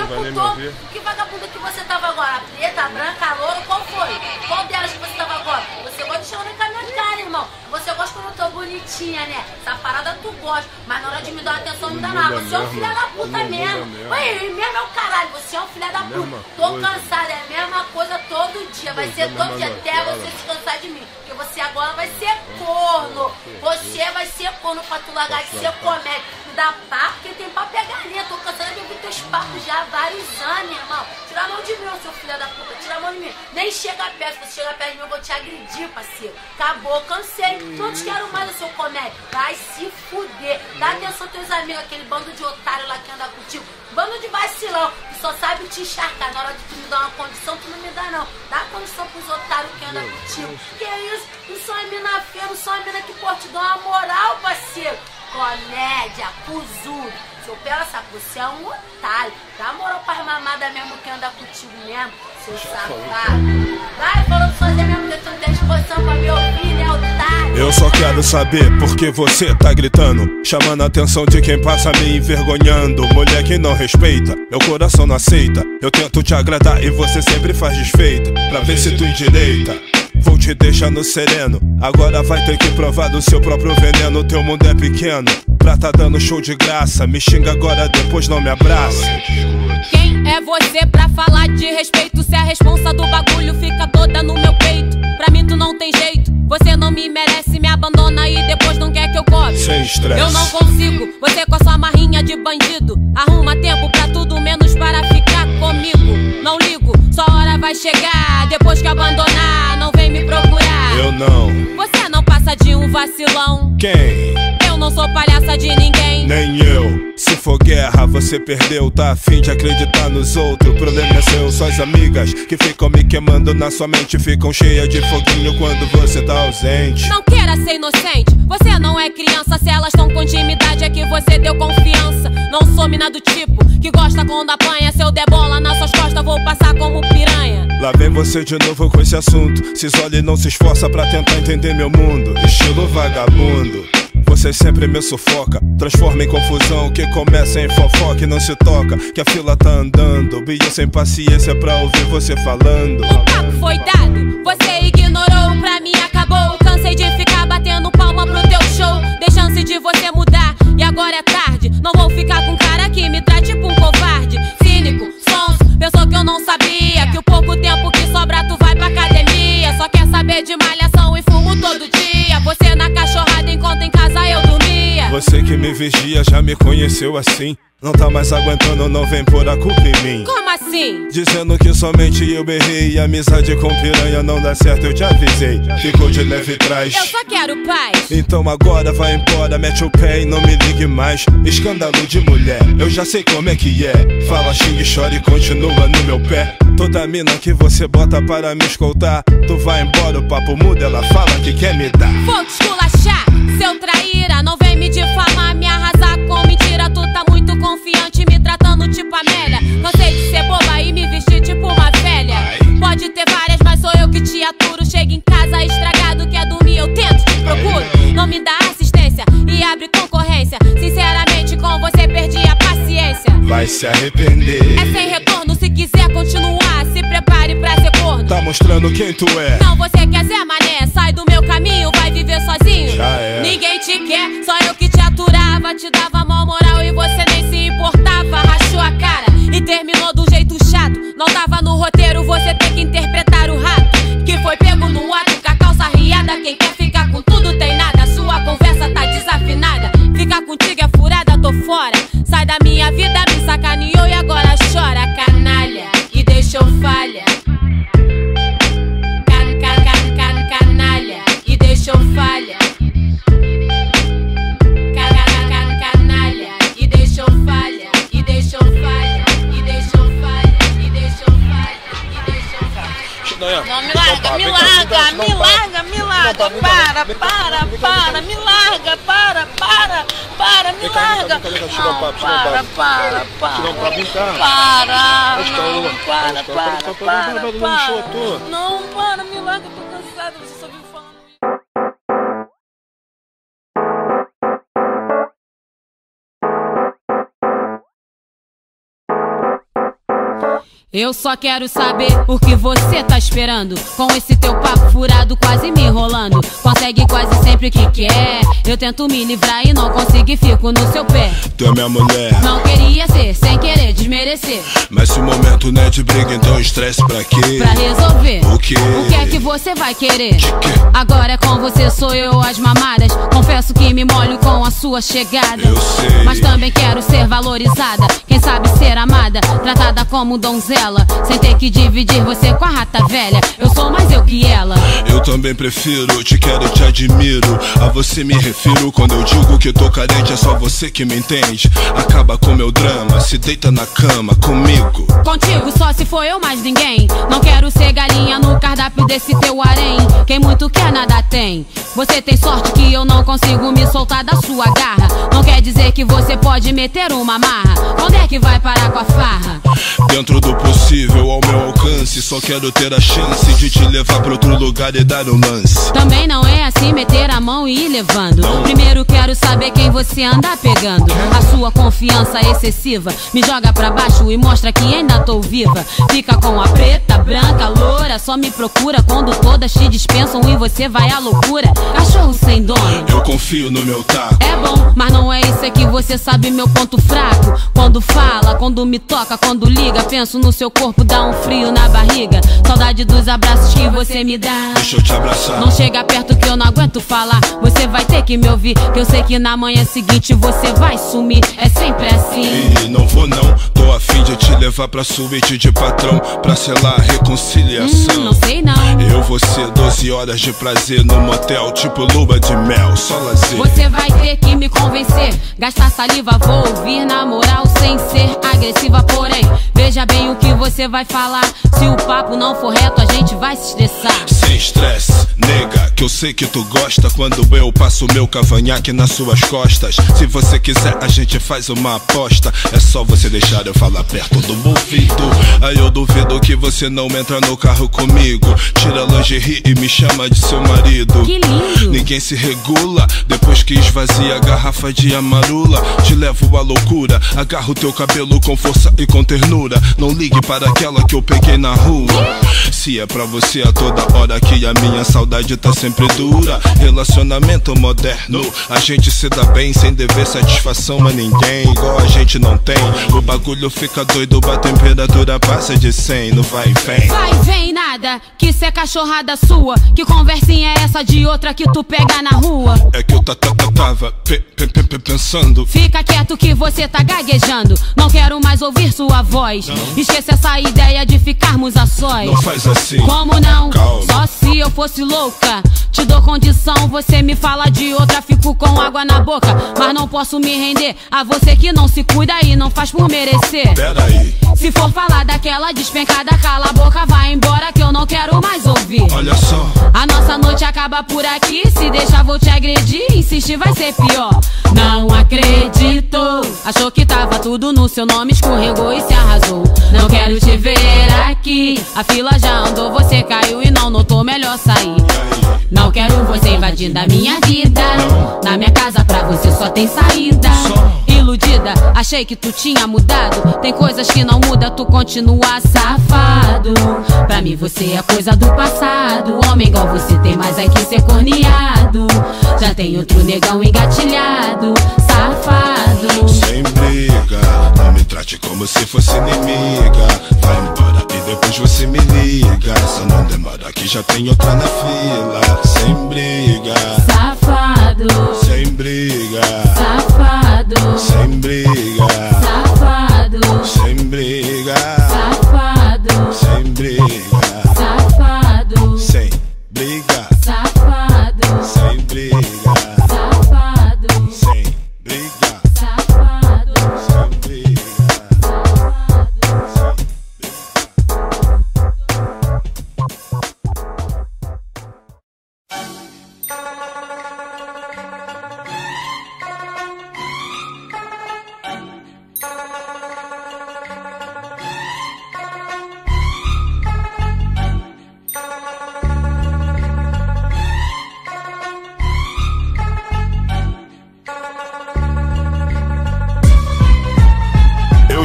tempo todo. Que vagabunda que você tava agora? A preta, a branca, a loura, qual foi? Qual delas que você tava agora? Você gosta de chamar com a minha cara, irmão. Você gosta quando eu tô bonitinha, né? Essa parada tu gosta. Mas na hora de me dar atenção, não me dá nada. Você é um filho da puta mesmo. Ué, mesmo é o caralho. Você é um filho da puta. Tô cansada, é a mesma coisa todo dia. Vai ser todo dia até você se cansar de mim. Porque você agora vai ser corno. Você vai ser corno pra tu largar de ser comédia. Me dá papo, porque tem pra pegar linha. Tô cansada de ouvir teus papos já há vários anos, irmão. Tira a mão de mim, seu filho da puta. Tira a mão de mim. Nem chega perto. Se você chegar perto de mim, eu vou te agredir, parceiro. Acabou, cansei. Não te quero mais, seu comédia. Vai se fuder. Dá atenção aos teus amigos, aquele bando de otário lá que anda contigo. Bando de vacilão, que só sabe te encharcar. Na hora de tu me dar uma condição, tu não me dá, não. Dá condição pros otários que andam contigo. Que isso? Não sou uma mina feia, não sou uma mina que pode te dar uma moral, parceiro. Comédia, cuzudo. Se eu pego essa você é um otário. Dá moral pra mamada mesmo que anda contigo mesmo, seu safado. Vai falando sozinho mesmo que tu não tem disposição pra me ouvir, né, otário? Eu só quero saber por que você tá gritando, chamando a atenção de quem passa me envergonhando. Mulher que não respeita, meu coração não aceita. Eu tento te agradar e você sempre faz desfeita, pra ver se tu endireita. Vou te deixar no sereno, agora vai ter que provar do seu próprio veneno. Teu mundo é pequeno, pra tá dando show de graça. Me xinga agora, depois não me abraça. Quem é você pra falar de respeito? Se a responsa do bagulho fica toda no meu peito. Pra mim tu não tem jeito, você não me merece. Me abandona e depois não quer que eu cobre. Sem estresse. Eu não consigo, você com a sua marrinha de bandido. Arruma tempo pra tudo menos para ficar comigo. Não ligo, sua hora vai chegar. Depois que abandonar, não vem me procurar. Eu não. Você não passa de um vacilão. Quem? Eu não sou palhaça de ninguém. Nem eu. Se for guerra, você perdeu. Tá afim de acreditar nos outros. O problema é seu. Suas amigas que ficam me queimando na sua mente ficam cheias de foguinho quando você tá ausente. Não queira ser inocente, você não é criança. Se elas estão com intimidade é que você deu confiança. Não sou mina do tipo que gosta quando apanha. Se eu der bola nas suas costas vou passar como piranha. Lá vem você de novo com esse assunto. Se isola e não se esforça pra tentar entender meu mundo. Estilo vagabundo. Você sempre me sufoca, transforma em confusão, que começa em fofoca e não se toca, que a fila tá andando, e eu sem paciência pra ouvir você falando. O papo foi dado, você ignorou, pra mim acabou. Cansei de ficar batendo palma pro teu show. Dei chance de você mudar e agora é tarde. Não vou ficar com cara que me trate tipo um covarde. Cínico, sonso, pensou que eu não sabia que o pouco tempo que sobra tu vai pra academia. Só quer saber de malhação e fumo todo dia. Você na cachorrada enquanto em casa eu dormia. Você que me vigia já me conheceu assim. Não tá mais aguentando, não vem pôr a culpa em mim. Como assim? Dizendo que somente eu errei e amizade com piranha não dá certo, eu te avisei. Ficou de leve trás. Eu só quero paz. Então agora vai embora, mete o pé e não me ligue mais. Escândalo de mulher, eu já sei como é que é. Fala, xingue, chora e continua no meu pé. Toda mina que você bota para me escoltar, tu vai embora, o papo muda, ela fala que quer me dar. Vou te esculachar, seu traíra. Não vem me difamar, me arrasar com mentira. Tu tá muito confiante, me tratando tipo Amélia. Cansei de ser boba e me vestir tipo uma velha. Pode ter várias, mas sou eu que te aturo. Chega em casa estragado, quer dormir, eu tento, te procuro. Não me dá assistência e abre concorrência. Sinceramente com você perdi a paciência. Vai se arrepender. É sem retorno, se quiser continuar, se prepare pra ser corno. Tá mostrando quem tu é. Não, você quer Zé Mané, sai do meu caminho, vai viver sozinho. Já é. Ninguém te quer, só eu que te aturava. Te dava mal moral e você nem se importava. Rachou a cara e terminou do jeito chato. Não tava no roteiro, você tem que interpretar o rato que foi pego no ato, com a calça riada. Quem quer ficar com tudo tem nada, sua conversa tá desafinada. Ficar contigo é furada, tô fora. Sai da minha vida, me sacaneou e agora chora. Canalha, e deixou falha. Canalha, e deixou falha. Canalha, e deixou falha. E deixou falha. E deixou falha. E deixou falha. E deixou falha. Não, me larga, me larga, me larga, me larga. Para, me larga, para, me larga. Não, para. Não, para, me larga, tô cansada, você só vive falando. Eu só quero saber o que você tá esperando. Com esse teu papo furado quase me enrolando. Consegue quase sempre o que quer. Eu tento me livrar e não consigo e fico no seu pé. Tu é minha mulher. Não queria ser, sem querer desmerecer. Mas se o momento não é de briga, então estresse pra quê? Pra resolver. O quê? O que é que você vai querer? De quê? Agora é com você, sou eu as mamadas. Confesso que me molho com a sua chegada. Eu sei. Mas também quero ser valorizada. Quem sabe ser amada, tratada como donzela. Sem ter que dividir você com a rata velha. Eu sou mais eu que ela. Eu também prefiro, te quero, te admiro. A você me refiro quando eu digo que tô carente. É só você que me entende. Acaba com meu drama, se deita na cama comigo. Contigo só se for eu mais ninguém. Não quero ser galinha no cardápio desse teu harém. Quem muito quer nada tem. Você tem sorte que eu não consigo me soltar da sua garra. Não quer dizer que você pode meter uma marra. Onde é que vai parar com a farra? Dentro do possível, ao meu alcance. Só quero ter a chance de te levar pra outro lugar e dar um lance. Também não é assim meter a mão e ir levando. Primeiro quero saber quem você anda pegando. A sua confiança excessiva me joga pra baixo e mostra que ainda tô viva. Fica com a preta, branca, loura. Só me procura quando todas te dispensam e você vai à loucura. Cachorro sem dono. Eu confio no meu taco. É bom, mas não é isso aqui, você sabe meu ponto fraco. Quando fala, quando me toca, quando liga, penso no seu corpo, dá um frio na barriga. Saudade dos abraços que você me dá. Deixa eu te abraçar. Não chega perto que eu não aguento falar. Você vai ter que me ouvir, que eu sei que na manhã seguinte você vai sumir. É sempre assim. E não vou não, tô a fim de te levar pra suíte de patrão, pra selar a reconciliação. Não sei não. Eu vou ser 12 horas de prazer no motel, tipo lua de mel, só lazer. Você vai ter que me convencer. Gastar saliva, vou ouvir na moral, sem ser agressiva, porém veja bem o que você vai falar. Se o papo não for reto, a gente vai se estressar. Sem estresse, nega, que eu sei que tu gosta quando eu passo meu cavanhaque nas suas costas. Se você quiser, a gente faz uma aposta. É só você deixar eu falar perto do ouvido. Aí eu duvido que você não entra no carro comigo. Tira a lingerie e me chama de seu marido. Que lindo. Ninguém se regula depois que esvazia a garrafa de amarula. Te levo à loucura, agarro teu cabelo com força e com ternura. Não ligue para aquela que eu peguei na rua. Se é pra você a toda hora que a minha saudade tá sempre dura. Relacionamento moderno, a gente se dá bem sem dever satisfação a ninguém. Igual a gente não tem, o bagulho fica doido, a temperatura passa de 100. No vai e vem. Vai e vem nada, que cê é cachorrada sua. Que conversinha é essa de outra que tu pega na rua? É que eu tava pensando. Fica quieto que você tá gaguejando. Não quero mais ouvir sua voz. Esqueça essa ideia de ficarmos a sós. Não faz assim. Como não? Calma. Só se eu fosse louca. Te dou condição, você me fala de outra, fico com água na boca. Mas não posso me render a você que não se cuida e não faz por merecer. Pera aí. Se for falar daquela despencada, cala a boca, vai embora que eu não quero mais ouvir. Olha só, a nossa noite acaba por aqui. Se deixar vou te agredir, insistir vai ser pior. Não acreditou, achou que tava tudo no seu nome, escorregou e se arrasou. Não quero te ver aqui, a fila já andou, você caiu e não notou, melhor sair. Não quero você invadindo a minha vida. Na minha casa pra você só tem saída. Iludida, achei que tu tinha mudado. Tem coisas que não muda, tu continua safado. Pra mim você é coisa do passado. Homem igual você tem mais é que ser corneado. Já tem outro negão engatilhado, safado. Sem briga, não me trate como se fosse inimiga. Vai embora e depois você me liga. Só não demora que já tem outra na fila. Sem briga, safado. Sem briga, safado. Sem briga, safado. Sem briga, safado. Sem briga, safado. Sem briga, safado. Sem briga, safado. Sem briga, safado. Sem briga.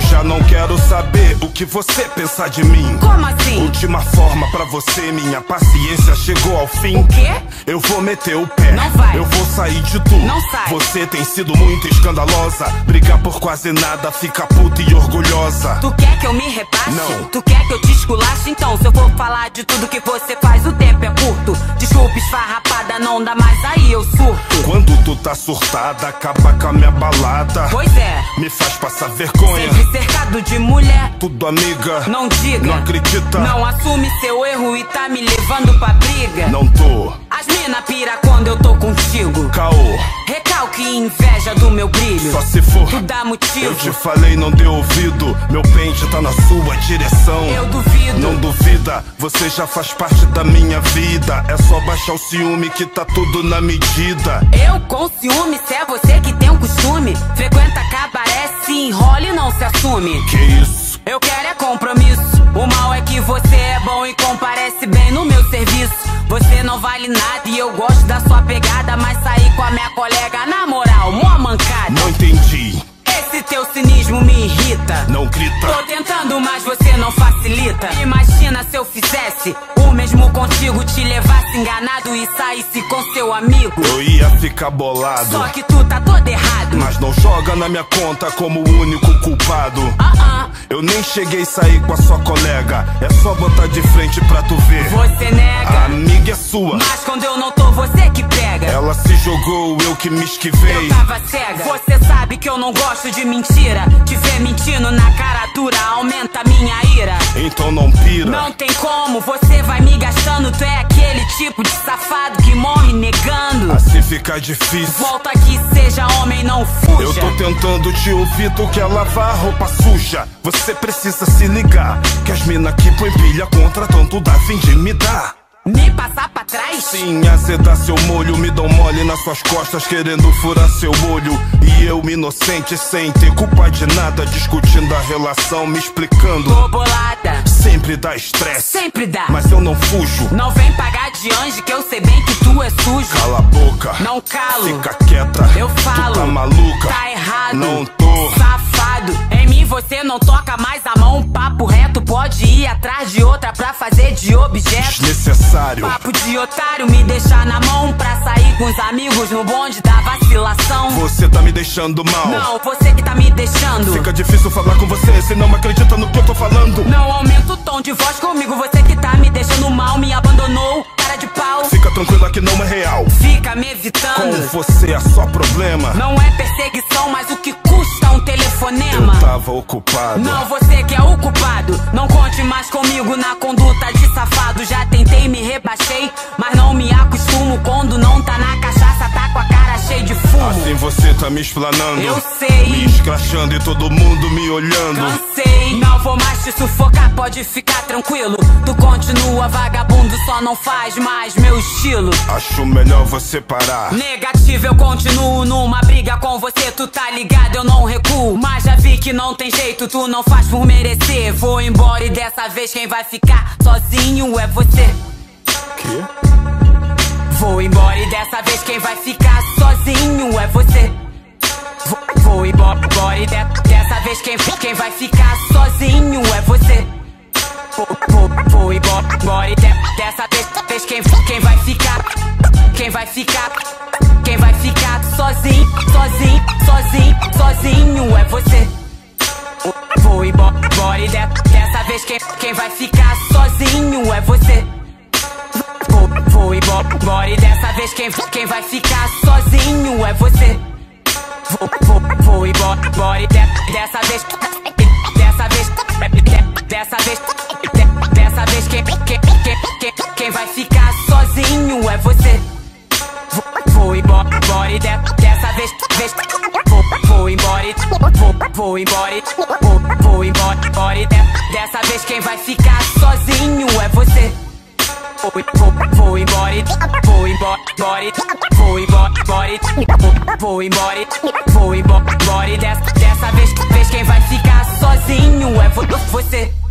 já não quero saber o que você pensa de mim. Como assim? Última forma pra você, minha paciência chegou ao fim. O quê? Eu vou meter o pé, não vai. Eu vou sair de tu. Não sai. Você tem sido muito escandalosa, briga por quase nada, fica puta e orgulhosa. Tu quer que eu me rebaixe? Não. Tu quer que eu te esculache? Então, se eu for falar de tudo que você faz, o tempo é curto. Desculpa, esfarrapada, não dá mais, aí eu surto. Quando tu tá surtada, acaba com a minha balada. Pois é, me faz passar vergonha. sempre cercado de mulher. Tudo amiga, não diga, não acredita, não assume seu erro e tá me levando pra briga. Não tô. As mina pira quando eu tô contigo. Caô, recalque e inveja do meu brilho. Só se for, tu dá motivo. Eu te falei, não deu ouvido. Meu pente tá na sua direção. Eu duvido. Não duvida, você já faz parte da minha vida. É só baixar o ciúme que tá tudo na medida. Eu com ciúme, se é você que tem um costume. Frequenta cabaré, se enrola e não se assume. Que isso? Eu quero é compromisso. O mal é que você é bom e comparece bem no meu serviço. Você não vale nada e eu gosto da sua pegada, mas sair com a minha colega, na moral, mó mancada. Não entendi. Esse teu cinismo me irrita. Não grita. Tô tentando, mas você não facilita. Imagina se eu fizesse o mesmo contigo, te levasse enganado e saísse com seu amigo. Eu ia ficar bolado. Só que tu tá todo errado. Mas não joga na minha conta como o único culpado. Eu nem cheguei a sair com a sua colega. É só botar de frente pra tu ver. Você nega. A amiga é sua. Mas quando eu não tô, você que pega. Ela se jogou, eu que me esquivei. Eu tava cega. Você sabe que eu não gosto de mentira. Te ver mentindo na cara dura aumenta minha ira. Então não pira. Não tem como, você vai me gastando. Tu é aquele tipo de safado que morre negando. Assim fica difícil. Volta aqui, seja homem, não fuja. Eu tô tentando te ouvir, tu quer lavar roupa suja. Você precisa se ligar que as mina que põe pilha contra tanto dá fim de me dar. Me passar pra trás? Sim, azedar seu molho. Me dão mole nas suas costas querendo furar seu olho. E eu, inocente, sem ter culpa de nada, discutindo a relação, me explicando. Tô bolada. Sempre dá estresse. Sempre dá. Mas eu não fujo. Não vem pagar de anjo que eu sei bem que tu é sujo. Cala a boca. Não calo. Fica quieta. Eu falo. Tu tá maluca. Tá errado. Não tô. Safado. Em mim você não toca mais a mão. Papo reto, pode ir atrás de outra pra fazer de objeto. Desnecessário. Papo de otário, me deixar na mão pra sair com os amigos no bonde da vacilação. Você tá me deixando mal. Não, você que tá me deixando. Fica difícil falar com você se não acredita no que eu tô falando. Não aumenta o tom de voz comigo, você que tá me deixando mal, me abandonou, cara de pau. Fica tranquila que não é real. Fica me evitando. Com você é só problema. Não é perseguição, mas o que custa um telefonema? Eu tava ocupado. Não, você que é o culpado. Não conte mais comigo na conduta de safado. Já tentei, me rebaixei, mas não me acostumo. Quando não tá na cachaça, tá com a cara cheia de fumo. Assim você tá me explanando. Eu sei. Me escrachando e todo mundo me olhando. Cansei, não vou mais te sufocar, pode ficar tranquilo. Tu continua vagabundo, só não faz mais meu estilo. Acho melhor você parar. Negativo, eu continuo numa briga com você. Tu tá ligado, eu não recuo. Mas já vi que não tem jeito, tu não faz por merecer. Vou embora e dessa vez quem vai ficar sozinho é você. Quê? Vou embora e dessa vez quem vai ficar sozinho é você. Vou embora e dessa vez quem vai ficar sozinho é você. Vou embora e dessa vez quem vai ficar sozinho é você. Vou embora e dessa vez quem vai ficar sozinho é você. Vou embora e dessa vez quem vai ficar sozinho é você. Vou embora e dessa vez quem vai ficar sozinho é você. Vou embora e dessa vez vou embora e dessa vez quem vai ficar sozinho é você. Vou embora e dessa vez quem vai ficar sozinho é você.